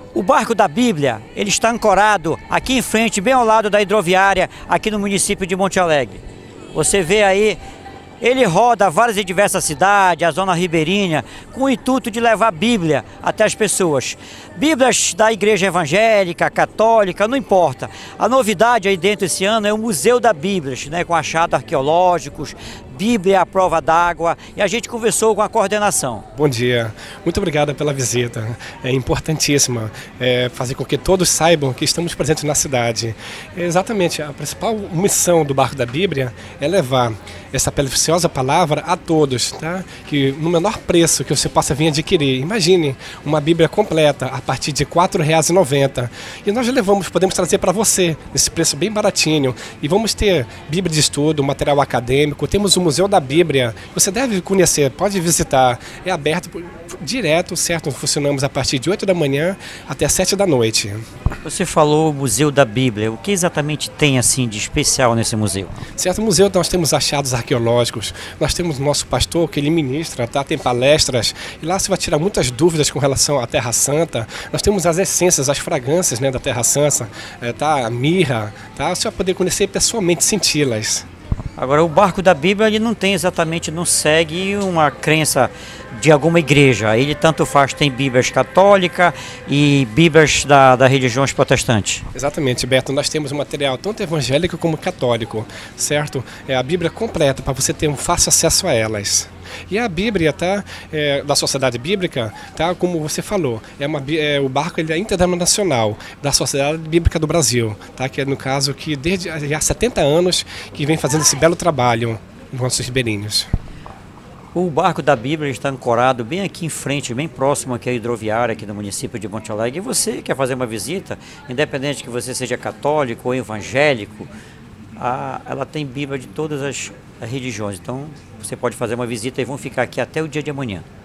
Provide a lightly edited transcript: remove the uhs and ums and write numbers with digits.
O barco da Bíblia, ele está ancorado aqui em frente, bem ao lado da hidroviária, aqui no município de Monte Alegre. Você vê aí, ele roda várias e diversas cidades, a zona ribeirinha, com o intuito de levar a Bíblia até as pessoas. Bíblias da igreja evangélica, católica, não importa. A novidade aí dentro esse ano é o Museu da Bíblia, né, com achados arqueológicos, Bíblia à prova d'água, e a gente conversou com a coordenação. Bom dia, muito obrigado pela visita. É importantíssima fazer com que todos saibam que estamos presentes na cidade. Exatamente, a principal missão do Barco da Bíblia é levar essa preciosa palavra a todos, tá? Que no menor preço que você possa vir adquirir. Imagine uma Bíblia completa a partir de R$ 4,90. E nós podemos trazer para você nesse preço bem baratinho. E vamos ter Bíblia de estudo, material acadêmico, temos o Museu da Bíblia. Você deve conhecer, pode visitar. É aberto direto, certo? Funcionamos a partir de 8 da manhã até 7 da noite. Você falou Museu da Bíblia. O que exatamente tem assim de especial nesse museu? Certo, no museu nós temos achados arqueológicos, nós temos o nosso pastor que ele ministra, tá? Tem palestras, e lá você vai tirar muitas dúvidas com relação à Terra Santa. Nós temos as essências, as fragrâncias, né, da Terra Santa, tá? A mirra, tá? Você vai poder conhecer pessoalmente, senti-las. Agora, o Barco da Bíblia, ele não tem exatamente, não segue uma crença de alguma igreja. Ele tanto faz, tem Bíblias católicas e Bíblias da religiões protestantes. Exatamente, Beto. Nós temos um material tanto evangélico como católico, certo? É a Bíblia completa, para você ter um fácil acesso a elas. E a Bíblia, tá, da Sociedade Bíblica, tá, como você falou, o barco ele é internacional da Sociedade Bíblica do Brasil, tá, que é no caso que desde há 70 anos que vem fazendo esse belo trabalho nos nossos ribeirinhos. O Barco da Bíblia está ancorado bem aqui em frente, bem próximo aqui à hidroviária aqui no município de Monte Alegre. E você quer fazer uma visita, independente que você seja católico ou evangélico, ela tem Bíblia de todas as religiões. Então você pode fazer uma visita e vão ficar aqui até o dia de amanhã.